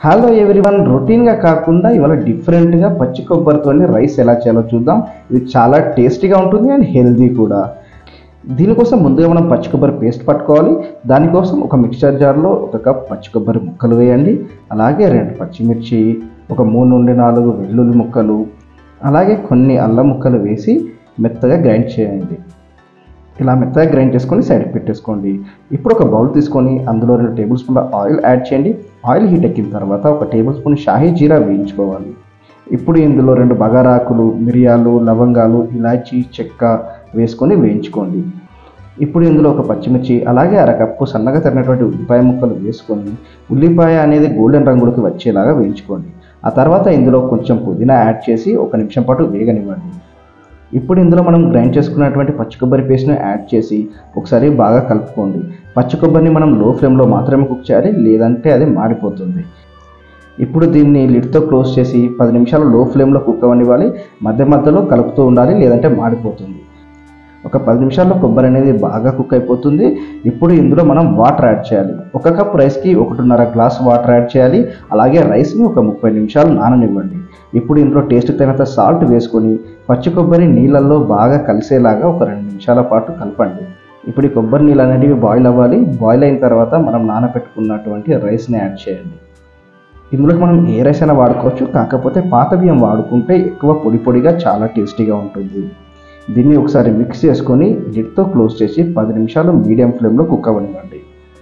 Hello everyone, రొటీన్గా కాకుండా ఇవాళ డిఫరెంట్గా పచ్చి కొబ్బరితోనే రైస్ ఎలా చేయాలో చూద్దాం. ఇది చాలా టేస్టీగా ఉంటుంది అండ్ హెల్దీ కూడా. దీనికోసం ముందుగా మనం పచ్చి కొబ్బరి పేస్ట్ పట్టుకోవాలి. దానికోసం ఒక మిక్సర్ జార్లో 1 కప్ పచ్చి కొబ్బరి ముక్కలు వేయండి. అలాగే 2 పచ్చిమిర్చి, ఒక 3 నుండి 4 వెల్లుల్లి ముక్కలు, అలాగే కొన్ని అల్లం ముక్కలు వేసి మెత్తగా గ్రైండ్ చేయండి. ఇలా మెత్తగా గ్రైండ్ చేసుకొని సైడ్కి పెట్టేసుకోండి. ఇప్పుడు ఒక బౌల్ తీసుకొని అందులో 2 టేబుల్ స్పూన్ల ఆయిల్ యాడ్ చేయండి. ఆయిల్ హీట్ ఎక్కిన తర్వాత 1 టేబుల్ స్పూన్ షాహీ జీరా వేయించుకోవాలి. ఇప్పుడు ఇందులో 2 బగారాకులు, మిరియాలు, లవంగాలు, ఇలాచీ, చెక్క వేసుకొని వేయించుకోండి. ఇప్పుడు ఇందులో 1 పచ్చిమిర్చి, అలాగే 1/2 కప్పు సన్నగా తరిగినటువంటి ఉల్లిపాయ ముక్కలు వేసుకొని ఉల్లిపాయ అనేది గోల్డెన్ రంగులోకి వచ్చేలాగా వేయించుకోండి. ఆ తర్వాత ఇందులో కొంచెం పుదీనా యాడ్ చేసి 1 నిమిషం పాటు వేగనివ్వండి. ఇప్పుడు ఇందులో మనం గ్రైండ్ చేసుకున్నటువంటి పచ్చి కొబ్బరి పేస్ట్ని యాడ్ చేసి ఒకసారి బాగా కలుపుకోండి. పచ్చి కొబ్బరిని మనం లో ఫ్లేమ్లో మాత్రమే కుక్ చేయాలి, లేదంటే అది మాడిపోతుంది. ఇప్పుడు దీన్ని లిడ్తో క్లోజ్ చేసి 10 నిమిషాలు లో ఫ్లేమ్లో కుక్ అవ్వనివ్వాలి. మధ్య మధ్యలో కలుపుతూ ఉండాలి, లేదంటే మాడిపోతుంది. ఒక 10 నిమిషాల్లో కొబ్బరి అనేది బాగా కుక్ అయిపోతుంది. ఇప్పుడు ఇందులో మనం వాటర్ యాడ్ చేయాలి. 1 కప్ రైస్కి 1.5 గ్లాస్ వాటర్ యాడ్ చేయాలి. అలాగే రైస్ని ఒక 30 నిమిషాలు నాననివ్వండి. ఇప్పుడు ఇందులో టేస్ట్కి తగినంత సాల్ట్ వేసుకొని పచ్చి కొబ్బరి నీళ్ళల్లో బాగా కలిసేలాగా ఒక 2 నిమిషాల పాటు కలపండి. ఇప్పుడు ఈ కొబ్బరి నీళ్ళు అనేటివి బాయిల్ అవ్వాలి. బాయిల్ అయిన తర్వాత మనం నానబెట్టుకున్నటువంటి రైస్ని యాడ్ చేయండి. ఇందులోకి మనం ఏ రైస్ అయినా వాడుకోవచ్చు, కాకపోతే పాత బియ్యం వాడుకుంటే ఎక్కువ పొడి పొడిగా చాలా టేస్టీగా ఉంటుంది. దీన్ని ఒకసారి మిక్స్ చేసుకొని లిడ్తో క్లోజ్ చేసి 10 నిమిషాలు మీడియం ఫ్లేమ్లో కుక్ అవ్వనివ్వండి.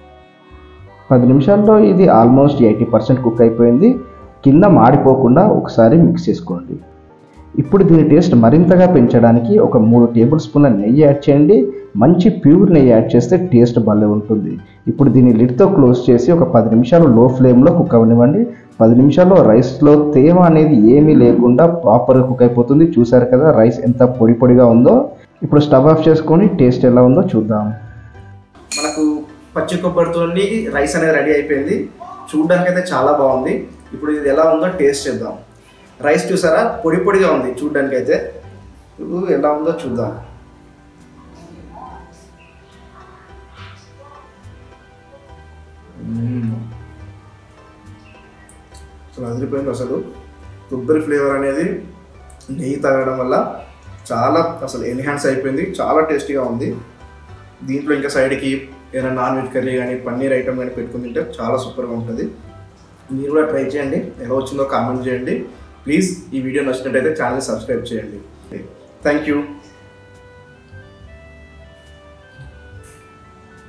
10 నిమిషాల్లో ఇది ఆల్మోస్ట్ 80% కుక్ అయిపోయింది. కింద మాడిపోకుండా ఒకసారి మిక్స్ చేసుకోండి. ఇప్పుడు దీని టేస్ట్ మరింతగా పెంచడానికి ఒక 3 టేబుల్ స్పూన్ల నెయ్యి యాడ్ చేయండి. మంచి ప్యూర్ నెయ్యి యాడ్ చేస్తే టేస్ట్ భలే ఉంటుంది. ఇప్పుడు దీన్ని లిడ్తో క్లోజ్ చేసి ఒక 10 నిమిషాలు లో ఫ్లేమ్లో కుక్ అవ్వనివ్వండి. 10 నిమిషాల్లో రైస్లో తేమ అనేది ఏమీ లేకుండా ప్రాపర్గా కుక్ అయిపోతుంది. చూసారు కదా రైస్ ఎంత పొడి పొడిగా ఉందో. ఇప్పుడు స్టవ్ ఆఫ్ చేసుకొని టేస్ట్ ఎలా ఉందో చూద్దాం. మనకు పచ్చి కొబ్బరితో రైస్ అనేది రెడీ అయిపోయింది. చూడడానికి అయితే చాలా బాగుంది. ఇప్పుడు ఇది ఎలా ఉందో టేస్ట్ చేద్దాం. రైస్ చూసారా, పొడి పొడిగా ఉంది చూడడానికి అయితే. ఇప్పుడు ఎలా ఉందో చూద్దాం. అసలు అదిరిపోయింది. అసలు కొబ్బరి ఫ్లేవర్ అనేది నెయ్యి తాగడం వల్ల చాలా అసలు ఎన్హాన్స్ అయిపోయింది. చాలా టేస్టీగా ఉంది. దీంట్లో ఇంకా సైడ్కి ఏదైనా నాన్ వెజ్ కర్రీ కానీ పన్నీర్ ఐటమ్ కానీ పెట్టుకుని తింటే చాలా సూపర్గా ఉంటుంది. మీరు కూడా ట్రై చేయండి. ఎలా వచ్చిందో కామెంట్ చేయండి. ప్లీజ్ ఈ వీడియో నచ్చినట్టయితే ఛానల్ సబ్స్క్రైబ్ చేయండి. Thank you.